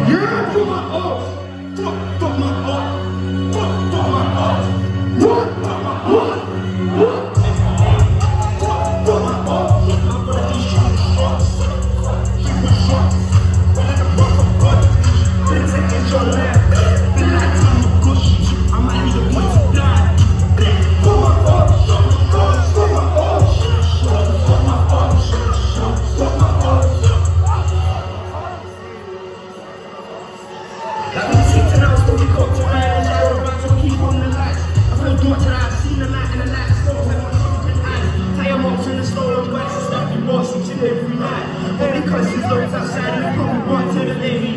Yeah, fuck my ops. Fuck my ops. Fuck my ops. What? Fuck my ops. What? Fuck my ops. I'm gonna be shooting shots. Shooting shots. When I can rock a body. Then take it your left. Feel like I'm a gush. I might need a point to die. Fuck my ops. Fuck my ops. Fuck my ops. Fuck my ops. Like we see tonight, still we got to ride and shower around, so keep on the lights. I feel too much and I've seen the light and the light slows like my secret eyes. Tie your mops in the snow and wax and stuff you watch each and every night. Only cause there's loads outside and you probably want to the day.